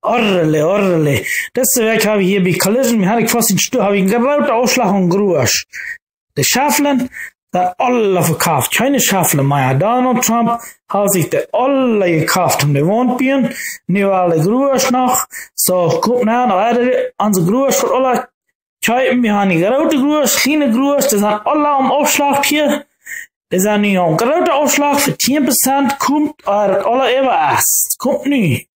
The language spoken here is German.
Orrele, orrele. Deze week heb ik hier bij Collision, mir had ik vast in Stuhl, habe ich einen großen Ausschlag und Grusch. Die Schaffeln, dann alle verkauft. Keine Schaffeln mehr. Donald Trump hat sich die alle gekauft und die Wohnbieren, nicht alle Grusch noch. So, guck nach, unsere Grusch für alle Scheiben, wir haben die große Grusch, kleine Grusch, die sind alle am Aufschlag hier. Die sind nicht am großen Aufschlag für 10% kommt, alle immer erst. Kommt nicht.